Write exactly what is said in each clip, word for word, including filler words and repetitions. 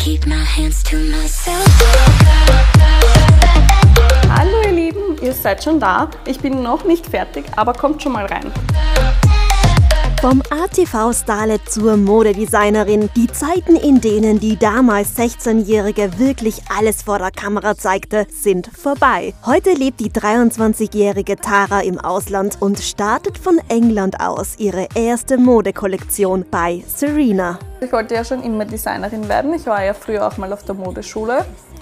keep my hands to myself. Hallo ihr Lieben, ihr seid schon da. Ich bin noch nicht fertig, aber kommt schon mal rein. Vom A T V-Starlet zur Modedesignerin. Die Zeiten, in denen die damals sechzehnjährige wirklich alles vor der Kamera zeigte, sind vorbei. Heute lebt die dreiundzwanzigjährige Tara im Ausland und startet von England aus ihre erste Modekollektion bei Serena. Ich wollte ja schon immer Designerin werden. Ich war ja früher auch mal auf der Modeschule.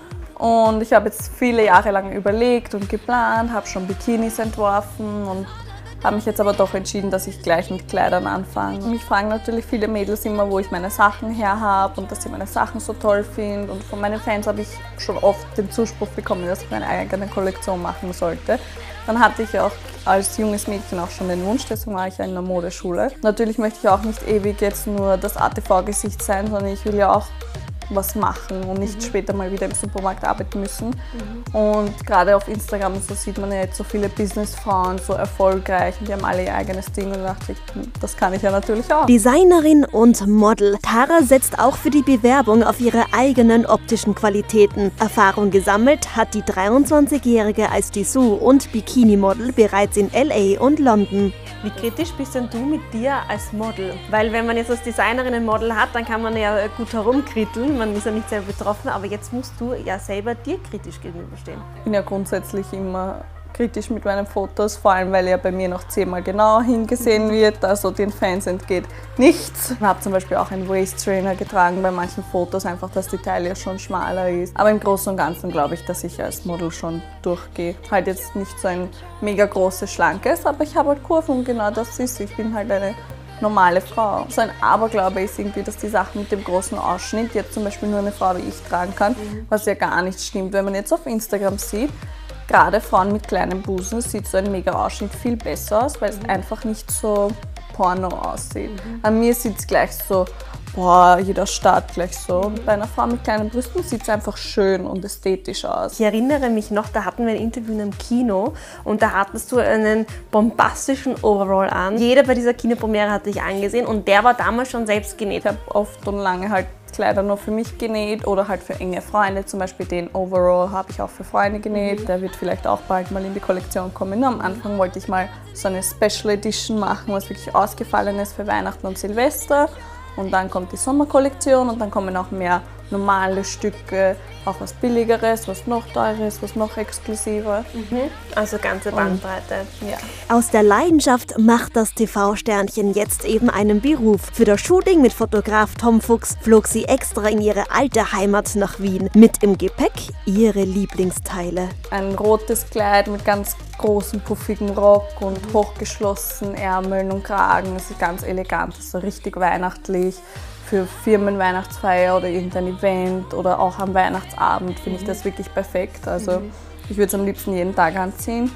Und ich habe jetzt viele Jahre lang überlegt und geplant, habe schon Bikinis entworfen und habe mich jetzt aber doch entschieden, dass ich gleich mit Kleidern anfange. Mich fragen natürlich viele Mädels immer, wo ich meine Sachen her habe und dass sie meine Sachen so toll finden. Und von meinen Fans habe ich schon oft den Zuspruch bekommen, dass ich meine eigene Kollektion machen sollte. Dann hatte ich auch als junges Mädchen auch schon den Wunsch, deswegen war ich ja in der Modeschule. Natürlich möchte ich auch nicht ewig jetzt nur das A T V-Gesicht sein, sondern ich will ja auch was machen und nicht mhm. später mal wieder im Supermarkt arbeiten müssen. Mhm. Und gerade auf Instagram so sieht man ja jetzt so viele Businessfrauen, so erfolgreich und die haben alle ihr eigenes Ding und dachte ich, das kann ich ja natürlich auch. Designerin und Model. Tara setzt auch für die Bewerbung auf ihre eigenen optischen Qualitäten. Erfahrung gesammelt hat die dreiundzwanzigjährige als Dessous- und Bikini-Model bereits in L A und London. Wie kritisch bist denn du mit dir als Model? Weil wenn man jetzt als Designerin ein Model hat, dann kann man ja gut herumkritteln, man ist ja nicht selber betroffen, aber jetzt musst du ja selber dir kritisch gegenüberstehen. Ich bin ja grundsätzlich immer kritisch mit meinen Fotos, vor allem weil ja bei mir noch zehnmal genauer hingesehen wird, also den Fans entgeht nichts. Ich habe zum Beispiel auch einen Waist-Trainer getragen bei manchen Fotos, einfach dass die Taille schon schmaler ist. Aber im Großen und Ganzen glaube ich, dass ich als Model schon durchgehe. Halt jetzt nicht so ein mega großes, schlankes, aber ich habe halt Kurven und genau das ist, ich bin halt eine normale Frau. So ein Aberglaube ist irgendwie, dass die Sachen mit dem großen Ausschnitt jetzt zum Beispiel nur eine Frau wie ich tragen kann, mhm. was ja gar nicht stimmt. Wenn man jetzt auf Instagram sieht, gerade Frauen mit kleinen Busen sieht so ein mega Ausschnitt viel besser aus, weil es mhm. einfach nicht so porno aussieht. Mhm. An mir sieht es gleich so, boah, jeder starrt gleich so. Und bei einer Frau mit kleinen Brüsten sieht es einfach schön und ästhetisch aus. Ich erinnere mich noch, da hatten wir ein Interview in einem Kino und da hattest du einen bombastischen Overall an. Jeder bei dieser Kinopremiere hat dich angesehen und der war damals schon selbst genäht. Ich habe oft und lange halt Kleider nur für mich genäht oder halt für enge Freunde. Zum Beispiel den Overall habe ich auch für Freunde genäht. Mhm. Der wird vielleicht auch bald mal in die Kollektion kommen. Nur am Anfang wollte ich mal so eine Special Edition machen, was wirklich ausgefallen ist für Weihnachten und Silvester. Und dann kommt die Sommerkollektion und dann kommen auch mehr normale Stücke, auch was Billigeres, was noch Teures, was noch exklusiver. Mhm. Also ganze Bandbreite. Und, ja. Aus der Leidenschaft macht das T V-Sternchen jetzt eben einen Beruf. Für das Shooting mit Fotograf Tom Fuchs flog sie extra in ihre alte Heimat nach Wien. Mit im Gepäck ihre Lieblingsteile. Ein rotes Kleid mit ganz großen, puffigen Rock und hochgeschlossenen Ärmeln und Kragen. Das ist ganz elegant, das ist so richtig weihnachtlich. Für Firmenweihnachtsfeier oder irgendein Event oder auch am Weihnachtsabend finde ich das wirklich perfekt. Also ich würde es am liebsten jeden Tag anziehen.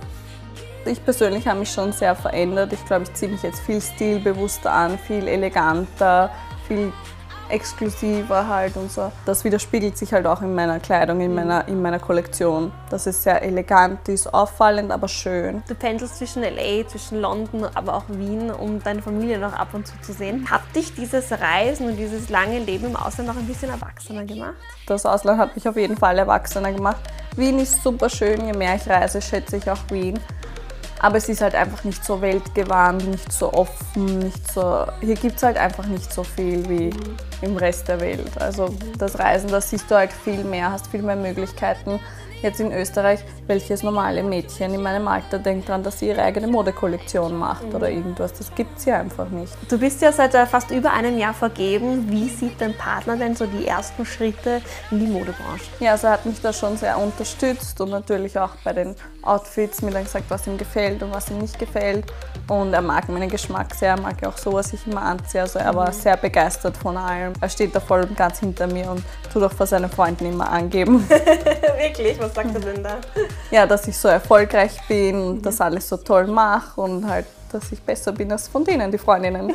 Ich persönlich habe mich schon sehr verändert. Ich glaube, ich ziehe mich jetzt viel stilbewusster an, viel eleganter, viel exklusiver halt und so. Das widerspiegelt sich halt auch in meiner Kleidung, in meiner, in meiner Kollektion. Dass es sehr elegant ist, auffallend, aber schön. Du pendelst zwischen L A, zwischen London, aber auch Wien, um deine Familie noch ab und zu zu sehen. Hat dich dieses Reisen und dieses lange Leben im Ausland noch ein bisschen erwachsener gemacht? Das Ausland hat mich auf jeden Fall erwachsener gemacht. Wien ist super schön, je mehr ich reise, schätze ich auch Wien. Aber es ist halt einfach nicht so weltgewandt, nicht so offen, nicht so. Hier gibt es halt einfach nicht so viel wie mhm. im Rest der Welt. Also mhm. das Reisen, da siehst du halt viel mehr, hast viel mehr Möglichkeiten. Jetzt in Österreich, welches normale Mädchen in meinem Alter denkt daran, dass sie ihre eigene Modekollektion macht mhm. oder irgendwas. Das gibt es hier einfach nicht. Du bist ja seit fast über einem Jahr vergeben. Wie sieht dein Partner denn so die ersten Schritte in die Modebranche? Ja, also er hat mich da schon sehr unterstützt und natürlich auch bei den Outfits mir dann gesagt, was ihm gefällt und was ihm nicht gefällt. Und er mag meinen Geschmack sehr, er mag ja auch so, was ich immer anziehe. Also er war sehr begeistert von allem. Er steht da voll und ganz hinter mir und tut auch vor seinen Freunden immer angeben. Wirklich? Was sagt er denn da? Ja, dass ich so erfolgreich bin und das alles so toll mache und halt, dass ich besser bin als von denen, die Freundinnen.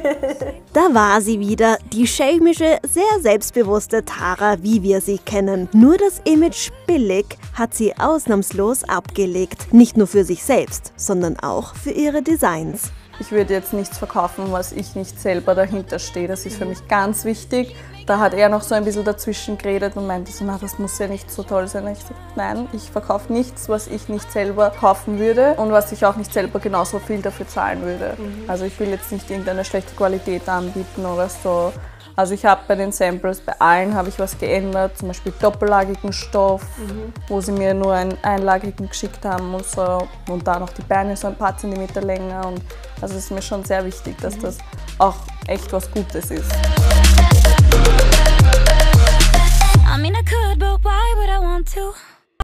Da war sie wieder, die schelmische, sehr selbstbewusste Tara, wie wir sie kennen. Nur das Image billig hat sie ausnahmslos abgelegt. Nicht nur für sich selbst, sondern auch für ihre Designs. Ich würde jetzt nichts verkaufen, was ich nicht selber dahinter stehe. Das ist für mich ganz wichtig. Da hat er noch so ein bisschen dazwischen geredet und meinte so, na, das muss ja nicht so toll sein. Und ich sagte, nein, ich verkaufe nichts, was ich nicht selber kaufen würde und was ich auch nicht selber genauso viel dafür zahlen würde. Mhm. Also ich will jetzt nicht irgendeine schlechte Qualität anbieten oder so. Also ich habe bei den Samples, bei allen habe ich was geändert, zum Beispiel doppellagigen Stoff, mhm. wo sie mir nur einen einlagigen geschickt haben und so. Und da noch die Beine so ein paar Zentimeter länger. Und also es ist mir schon sehr wichtig, dass mhm. das auch echt was Gutes ist. I mean I could, but why would I want to?